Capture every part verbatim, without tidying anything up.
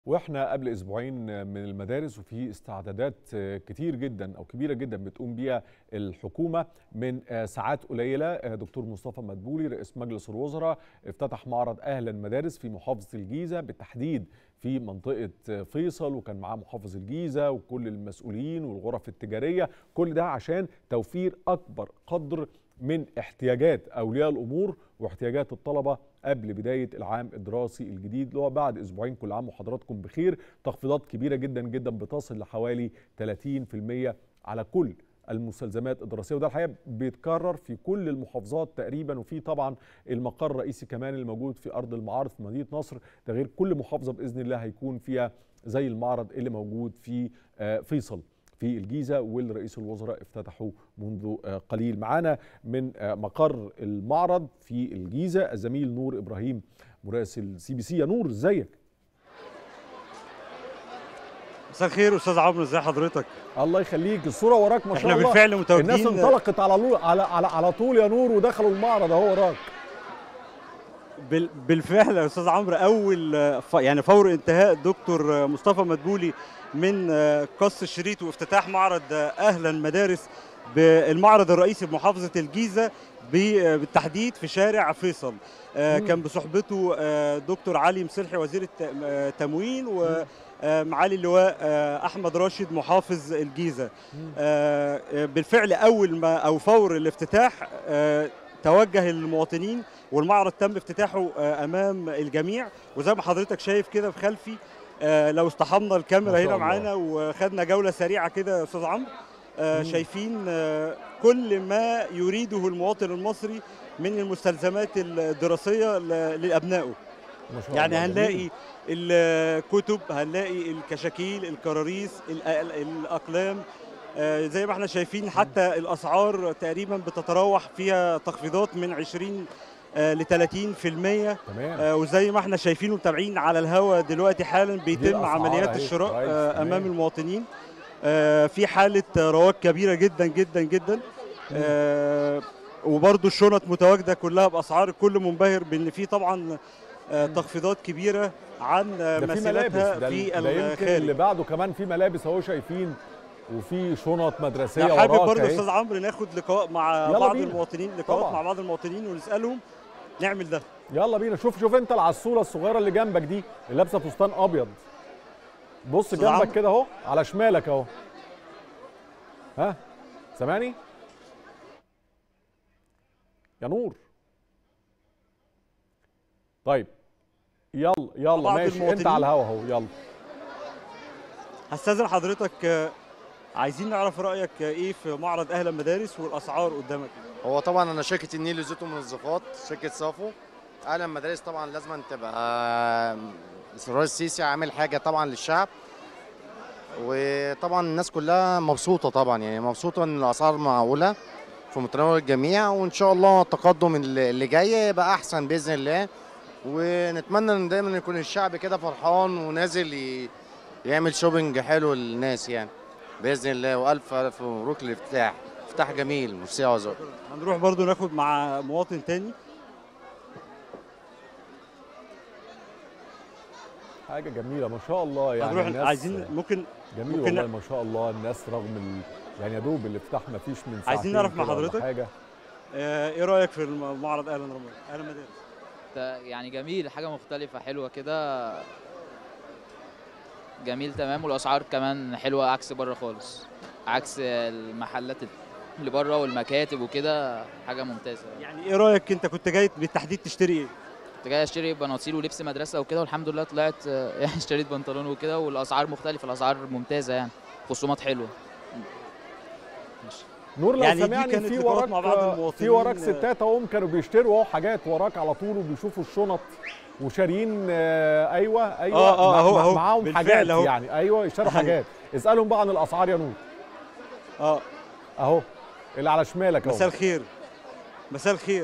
واحنا قبل اسبوعين من المدارس وفي استعدادات كتير جدا او كبيره جدا بتقوم بيها الحكومه من ساعات قليله. دكتور مصطفى مدبولي رئيس مجلس الوزراء افتتح معرض اهلا مدارس في محافظه الجيزه، بالتحديد في منطقه فيصل، وكان معاه محافظ الجيزه وكل المسؤولين والغرف التجاريه، كل ده عشان توفير اكبر قدر من احتياجات اولياء الامور واحتياجات الطلبه قبل بدايه العام الدراسي الجديد اللي هو بعد اسبوعين. كل عام وحضراتكم بخير. تخفيضات كبيره جدا جدا بتصل لحوالي ثلاثين بالمئة على كل المستلزمات الدراسيه، وده الحقيقه بيتكرر في كل المحافظات تقريبا، وفي طبعا المقر الرئيسي كمان اللي موجود في ارض المعارض في مدينه نصر، ده غير كل محافظه باذن الله هيكون فيها زي المعرض اللي موجود في فيصل في الجيزة واللي رئيس الوزراء افتتحه منذ قليل. معانا من مقر المعرض في الجيزة الزميل نور إبراهيم مراسل سي بي سي. يا نور ازيك؟ مساء الخير استاذ عمرو، ازي حضرتك؟ الله يخليك، الصورة وراك ما شاء الله. احنا بالفعل متواجدين، الناس انطلقت على على على, على طول يا نور ودخلوا المعرض اهو وراك. بالفعل يا استاذ عمرو، اول يعني فور انتهاء دكتور مصطفى مدبولي من قص الشريط وافتتاح معرض اهلا مدارس بالمعرض الرئيسي بمحافظه الجيزه بالتحديد في شارع فيصل. كان بصحبته دكتور علي مصلحي وزير التموين ومعالي اللواء احمد راشد محافظ الجيزه. بالفعل اول ما او فور الافتتاح توجه المواطنين والمعرض تم افتتاحه امام الجميع، وزي ما حضرتك شايف كده في خلفي لو استحضرنا الكاميرا هنا معانا وخدنا جوله سريعه كده يا استاذ عمرو، شايفين كل ما يريده المواطن المصري من المستلزمات الدراسيه لابنائه. يعني هنلاقي الكتب، هنلاقي الكشاكيل، الكراريس، الاقلام، زي ما احنا شايفين. حتى الاسعار تقريبا بتتراوح فيها تخفيضات من عشرين ل ثلاثين بالمئة. تمام. وزي ما احنا شايفين ومتابعين على الهواء دلوقتي حالا بيتم عمليات الشراء امام المواطنين في حاله رواج كبيره جدا جدا جدا. وبرده الشنط متواجده كلها باسعار، الكل منبهر بان في طبعا تخفيضات كبيره عن مثيلاتها في الخارج. اللي بعده كمان في ملابس اهو شايفين، وفي شنط مدرسيه وراك. حابب برضه استاذ عمرو ناخد لقاء مع بعض بينا. المواطنين، لقاءات طبعا مع بعض المواطنين ونسالهم، نعمل ده. يلا بينا. شوف شوف انت العسوله الصغيره اللي جنبك دي اللي لابسه فستان ابيض، بص جنبك كده اهو على شمالك اهو. ها سامعني يا نور؟ طيب يلا يلا ماشي، انت على الهوا اهو. يلا هستاذن حضرتك، عايزين نعرف رايك ايه في معرض اهلا مدارس والاسعار قدامك. هو طبعا انا شركه النيل لزيوت ومنظفات، شركه صافو. اهلا مدارس طبعا لازم تبقى الرئيس السيسي عامل حاجه طبعا للشعب، وطبعا الناس كلها مبسوطه طبعا، يعني مبسوطه ان الاسعار معقوله في متناول الجميع، وان شاء الله التقدم اللي جاي يبقى احسن باذن الله. ونتمنى ان دايما يكون الشعب كده فرحان ونازل يعمل شوبينج حلو للناس يعني باذن الله. والف الف مبروك الافتتاح، افتتاح جميل. ميرسي يا وزير. هنروح برضو ناخد مع مواطن تاني. حاجه جميله ما شاء الله، يعني هنروح الناس عايزين ممكن جميل ممكن والله ما شاء الله. الناس رغم ال... يعني يا دوب الافتتاح ما فيش من ساعتين. عايزين نعرف مع حضرتك حاجه اه ايه رايك في المعرض اهلا رمضان اهلا مدارس؟ يعني جميل، حاجه مختلفه حلوه كده، جميل تمام. والاسعار كمان حلوه عكس بره خالص، عكس المحلات اللي بره والمكاتب وكده، حاجه ممتازه. يعني ايه رايك، انت كنت جاي بالتحديد تشتري ايه؟ كنت جاي اشتري بناطيل ولبس مدرسه وكده، والحمد لله طلعت يعني اشتريت بنطلون وكده، والاسعار مختلفه، الاسعار ممتازه يعني، خصومات حلوه. نور لو يعني سامعني، في وراك في وراك ستات اهم كانوا بيشتروا اهو حاجات وراك على طول وبيشوفوا الشنط وشاريين. آه ايوه ايوه اه اه مع اهو معاهم حاجات أهو. يعني ايوه يشتروا حاجات. اسالهم بقى عن الاسعار يا نور. اه اهو اللي على شمالك اهو. مساء الخير، مساء الخير.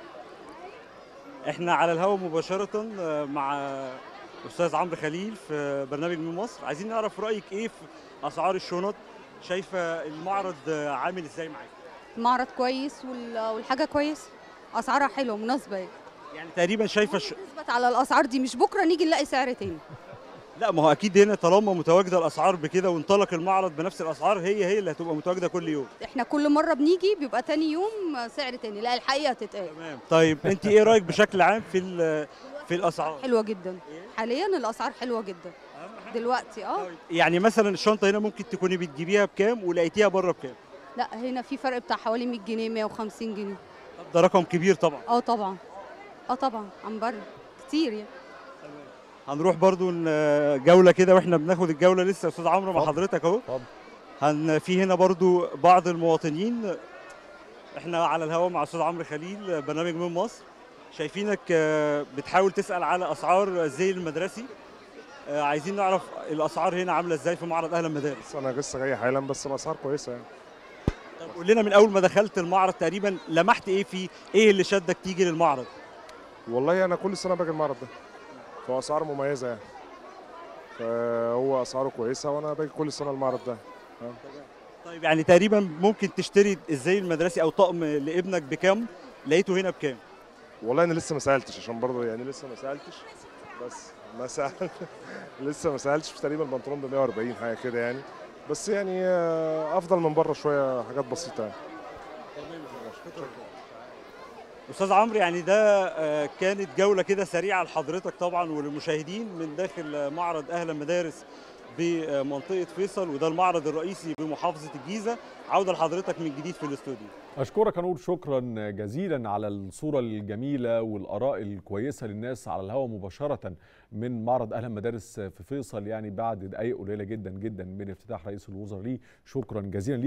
احنا على الهواء مباشره مع استاذ عمرو خليل في برنامج من مصر. عايزين نعرف رايك ايه في اسعار الشنط، شايفه المعرض عامل ازاي معاك؟ المعرض كويس والحاجه كويسه، اسعارها حلوه مناسبه. يعني تقريبا شايفه ش... نثبت على الاسعار دي، مش بكره نيجي نلاقي سعر تاني. لا ما هو اكيد هنا طالما متواجده الاسعار بكده وانطلق المعرض بنفس الاسعار هي هي اللي هتبقى متواجده كل يوم. احنا كل مره بنيجي بيبقى تاني يوم سعر تاني، لا الحقيقه تتقال. تمام. طيب انت ايه رايك بشكل عام في في الاسعار؟ حلوه جدا حاليا، الاسعار حلوه جدا دلوقتي. اه يعني مثلا الشنطه هنا ممكن تكوني بتجيبيها بكام ولقيتيها بره بكام؟ لا هنا في فرق بتاع حوالي مية جنيه مية وخمسين جنيه. طب ده رقم كبير طبعا. اه طبعا اه طبعا عن بره كتير يعني. هنروح برضو جوله كده واحنا بناخد الجوله لسه يا استاذ عمرو مع حضرتك اهو. هن في هنا برضو بعض المواطنين، احنا على الهواء مع استاذ عمرو خليل برنامج من مصر، شايفينك بتحاول تسال على اسعار الزي المدرسي. عايزين نعرف الاسعار هنا عامله ازاي في معرض اهلا مدارس. انا لسه جاي حالا بس الاسعار كويسه يعني. طب قول لنا من اول ما دخلت المعرض تقريبا لمحت ايه فيه؟ ايه اللي شدك تيجي للمعرض؟ والله انا كل سنه باجي المعرض ده، فاسعار مميزه يعني، فهو اسعاره كويسه وانا باجي كل سنه المعرض ده. طيب يعني تقريبا ممكن تشتري الزي المدرسي او طقم لابنك بكام؟ لقيته هنا بكام؟ والله انا لسه ما سالتش عشان برضه يعني لسه ما سالتش، بس ما سأل لسه ما سالتش. في تقريبا البنطلون ب مية وأربعين حاجه كده يعني، بس يعني افضل من بره شويه، حاجات بسيطه يعني. استاذ عمرو يعني ده كانت جوله كده سريعه لحضرتك طبعا وللمشاهدين من داخل معرض اهلا مدارس بمنطقه فيصل، وده المعرض الرئيسي بمحافظه الجيزه. عوده لحضرتك من جديد في الاستوديو. اشكرك يا نور، شكرا جزيلا على الصوره الجميله والاراء الكويسه للناس على الهواء مباشره من معرض اهلا مدارس في فيصل، يعني بعد دقائق قليله جدا جدا من افتتاح رئيس الوزراء ليه. شكرا جزيلا ليك.